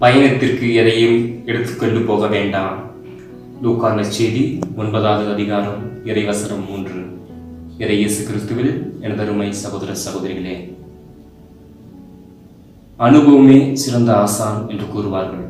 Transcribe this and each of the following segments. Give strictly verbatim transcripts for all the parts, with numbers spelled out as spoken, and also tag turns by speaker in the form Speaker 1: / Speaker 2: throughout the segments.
Speaker 1: பயணத்திற்கு எதையும் எடுத்துக்கொண்டு போக வேண்டாம். லூக்கா நற்செய்தி ஒன்பதாவது அதிகாரம் இறைவசனம் மூன்று. இறை இயேசு கிறிஸ்துவில் எனதருமை சகோதர சகோதரிகளே, அனுபவமே சிறந்த ஆசான் என்று கூறுவார்கள்.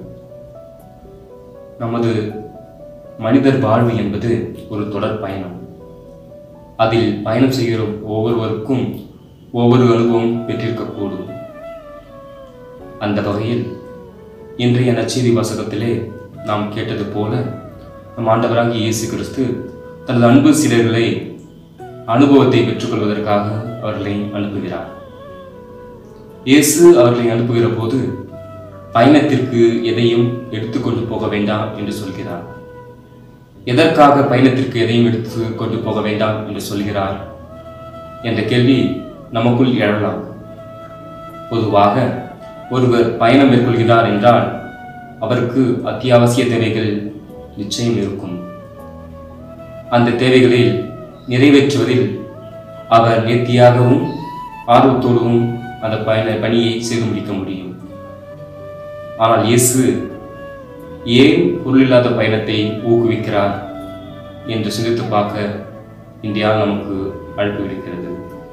Speaker 1: நமது மனிதர் வாழ்வு என்பது ஒரு தொடர் பயணம். அதில் பயணம் செய்கிற ஒவ்வொருவருக்கும் ஒவ்வொரு அனுபவம் பெற்றிருக்கக்கூடும். அந்த வகையில் இன்றைய நற்செய்தி வாசகத்திலே நாம் கேட்டது போல நம் ஆண்டவராகிய இயேசு கிறிஸ்து தனது அன்பு சீடர்களை அனுபவத்தை பெற்றுக்கொள்வதற்காக அவர்களை அனுப்புகிறார். இயேசு அவர்களை அனுப்புகிற போது பயணத்திற்கு எதையும் எடுத்துக்கொண்டு போக வேண்டாம் என்று சொல்கிறார். எதற்காக பயணத்திற்கு எதையும் எடுத்து கொண்டு போக வேண்டாம் என்று சொல்கிறார் என்ற கேள்வி நமக்குள் எழலாம். பொதுவாக ஒருவர் பயணம் மேற்கொள்கிறார் என்றால் அவருக்கு அத்தியாவசிய தேவைகள் நிச்சயம் இருக்கும். அந்த தேவைகளில் நிறைவேற்றுவதில் அவர் நேர்த்தியாகவும் ஆர்வத்தோடும் அந்த பயண பணியை செய்து முடிக்க முடியும். ஆனால் இயேசு ஏன் பொருளில்லாத பயணத்தை ஊக்குவிக்கிறார் என்று சிந்தித்து பார்க்க இந்தியா நமக்கு அழைப்பு விடுக்கிறது.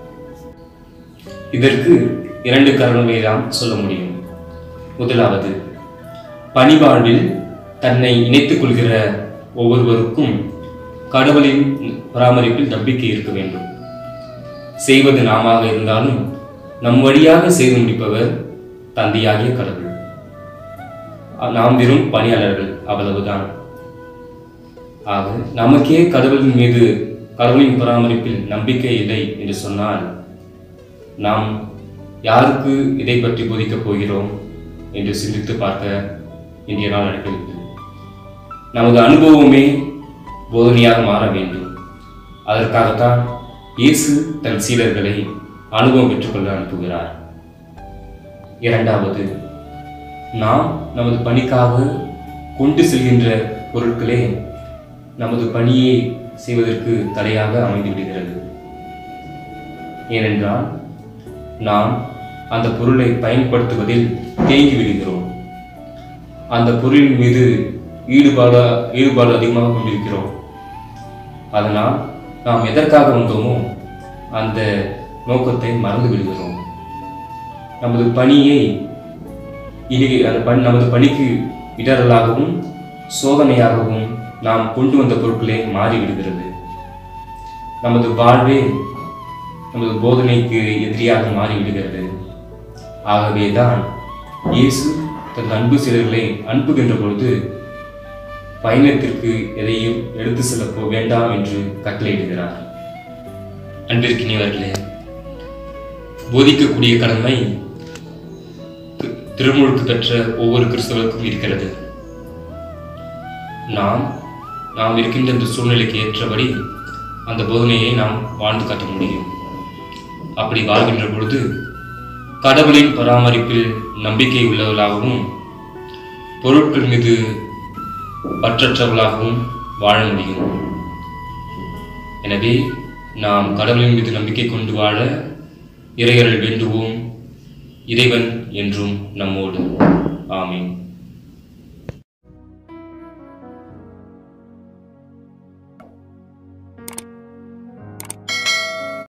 Speaker 1: இதற்கு இரண்டு காரணங்களை நாம் சொல்ல முடியும். முதலாவது, பணிவாழ்வில் தன்னை இணைத்துக் கொள்கிற ஒவ்வொருவருக்கும் கடவுளின் பராமரிப்பில் நம்பிக்கை இருக்க வேண்டும். செய்வது நாம இருந்தாலும் நம் வழியாக செய்து முடிப்பவர் தந்தையாகிய கடவுள். நாம் வெறும் பணியாளர்கள், அவ்வளவுதான். ஆக நமக்கே கடவுளின் மீது கடவுளின் பராமரிப்பில் நம்பிக்கை இல்லை என்று சொன்னால் நாம் யாருக்கு இதை பற்றி போதிக்கப் போகிறோம் என்று சிந்தித்து பார்க்க இன்றைய நாள் அழைக்கிறது. நமது அனுபவமே போதனையாக மாற வேண்டும். அதற்காகத்தான் இயேசு தன் சீடர்களை அனுபவம் பெற்றுக்கொள்ள அனுப்புகிறார். இரண்டாவது, நாம் நமது பணிக்காக கொண்டு செல்கின்ற பொருட்களே நமது பணியை செய்வதற்கு தடையாக அமைந்து விடுகிறது. ஏனென்றால் நாம் அந்த பொருளை பயன்படுத்துவதில் தேங்கி விடுகிறோம். அந்த பொருளின் மீது ஈடுபாடு ஈடுபாடு அதிகமாக கொண்டிருக்கிறோம். அதனால் நாம் எதற்காக வந்தோமோ அந்த நோக்கத்தை மறந்து விடுகிறோம். நமது பணியை இனி அந்த பணி நமது பணிக்கு இடரலாகவும் சோதனையாகவும் நாம் கொண்டு வந்த பொருட்களே மாறிவிடுகிறது. நமது வாழ்வே நமது போதனைக்கு எதிரியாக மாறிவிடுகிறது. ஆகவேதான் இயேசு தன் அன்பு சீடர்களை அனுப்புகின்ற பொழுது பயணத்திற்கு எதையும் எடுத்து செல்ல போ வேண்டாம் என்று கட்டளையிடுகிறார். அன்பிற்கினியவர்களே, போதிக்கக்கூடிய கடமை திருமுழுக்கு பெற்ற ஒவ்வொரு கிறிஸ்தவருக்கும் இருக்கிறது. நாம் நாம் இருக்கின்ற இந்த சூழ்நிலைக்கு ஏற்றபடி அந்த போதனையை நாம் வாழ்ந்து காட்ட முடியும். அப்படி வாழ்கின்ற பொழுது கடவுளின் பராமரிப்பில் நம்பிக்கை உள்ளவர்களாகவும் பொருட்கள் மீது பற்றற்றவர்களாகவும் வாழ முடியும். எனவே நாம் கடவுளின் மீது நம்பிக்கை கொண்டு வாழ இறையருள் வேண்டுவோம். இறைவன் என்றும் நம்மோடு. ஆமீன்.